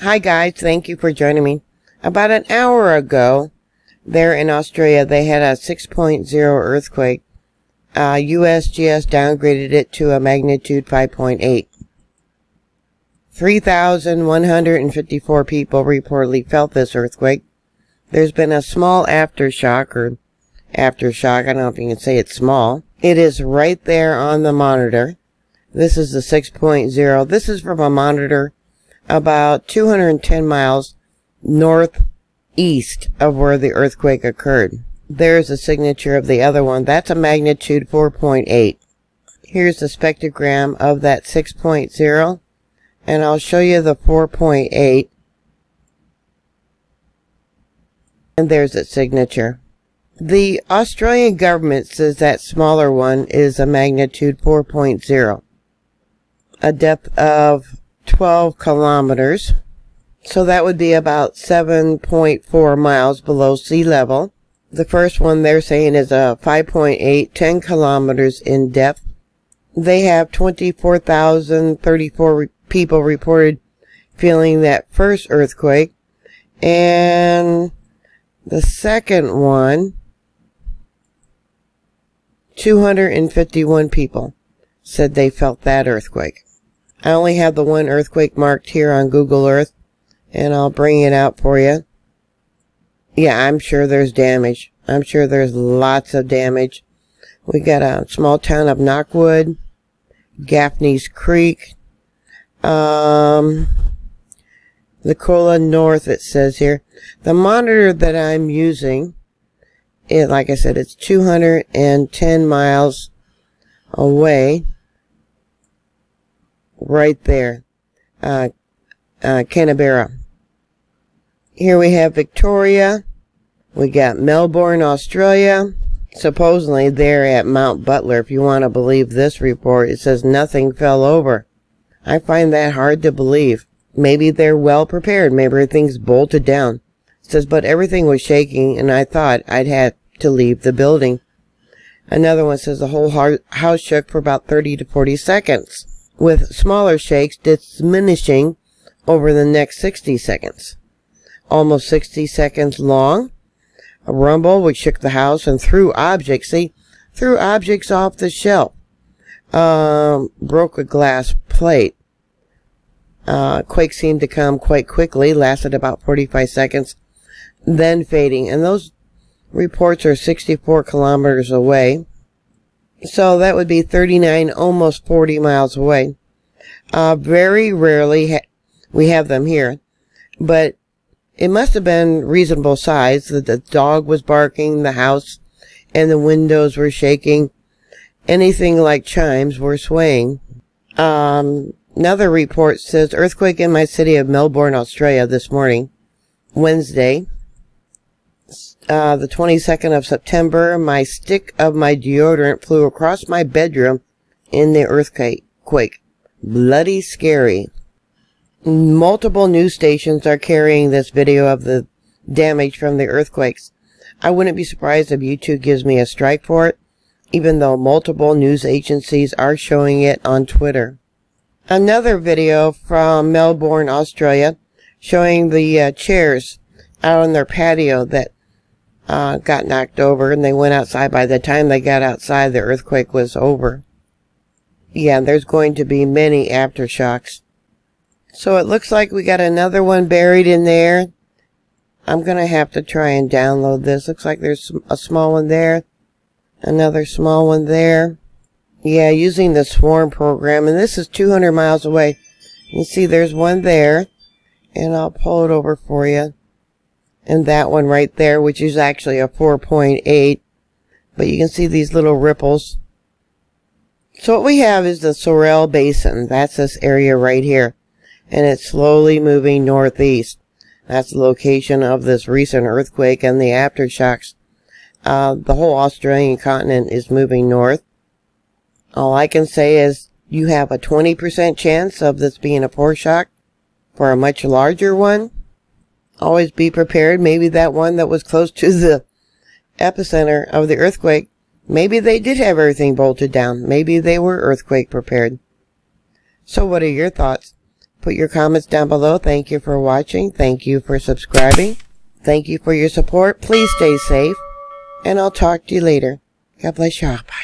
Hi guys, thank you for joining me. About an hour ago, there in Australia, they had a 6.0 earthquake. USGS downgraded it to a magnitude 5.8. 3,154 people reportedly felt this earthquake. There's been a small aftershock, I don't know if you can say it's small. It is right there on the monitor. This is the 6.0. This is from a monitor about 210 miles northeast of where the earthquake occurred. There's a signature of the other one. That's a magnitude 4.8. Here's the spectrogram of that 6.0, and I'll show you the 4.8. And there's its signature. The Australian government says that smaller one is a magnitude 4.0. A depth of 12 kilometers. So that would be about 7.4 miles below sea level. The first one they're saying is a 5.8, 10 kilometers in depth. They have 24,034 people reported feeling that first earthquake. And the second one, 251 people said they felt that earthquake. I only have the one earthquake marked here on Google Earth, and I'll bring it out for you. Yeah, I'm sure there's damage. I'm sure there's lots of damage. We got a small town of Knockwood, Gaffney's Creek, the Cola North, it says here. The monitor that I'm using, like I said, it's 210 miles away. Right there. Canberra. Here we have Victoria. We got Melbourne, Australia. Supposedly they're at Mount Butler. If you want to believe this report, it says nothing fell over. I find that hard to believe. Maybe they're well prepared. Maybe everything's bolted down. It says, but everything was shaking and I thought I'd have to leave the building. Another one says the whole house shook for about 30 to 40 seconds, with smaller shakes diminishing over the next 60 seconds. Almost 60 seconds long. A rumble which shook the house and threw objects. See, threw objects off the shelf. Broke a glass plate. Quake seemed to come quite quickly, lasted about 45 seconds, then fading. And those reports are 64 kilometers away. So that would be 39, almost 40 miles away. Very rarely we have them here. But it must have been reasonable size. The dog was barking, the house and the windows were shaking. Anything like chimes were swaying. Another report says, earthquake in my city of Melbourne, Australia this morning, Wednesday, the 22nd of September. My stick of my deodorant flew across my bedroom in the earthquake. Bloody scary. Multiple news stations are carrying this video of the damage from the earthquakes. I wouldn't be surprised if YouTube gives me a strike for it, even though multiple news agencies are showing it on Twitter. Another video from Melbourne, Australia, showing the chairs out on their patio that got knocked over, and they went outside. By the time they got outside, the earthquake was over. Yeah, there's going to be many aftershocks. So it looks like we got another one buried in there. I'm going to have to try and download this. Looks like there's a small one there. Another small one there. Yeah, using the Swarm program. And this is 200 miles away. You see there's one there. And I'll pull it over for you. And that one right there, which is actually a 4.8. But you can see these little ripples. So what we have is the Sorel Basin. That's this area right here. And it's slowly moving northeast. That's the location of this recent earthquake and the aftershocks. The whole Australian continent is moving north. All I can say is you have a 20% chance of this being a foreshock for a much larger one. Always be prepared. Maybe that one that was close to the epicenter of the earthquake, maybe they did have everything bolted down. Maybe they were earthquake prepared. So what are your thoughts? Put your comments down below. Thank you for watching. Thank you for subscribing. Thank you for your support. Please stay safe. And I'll talk to you later. God bless you all. Bye.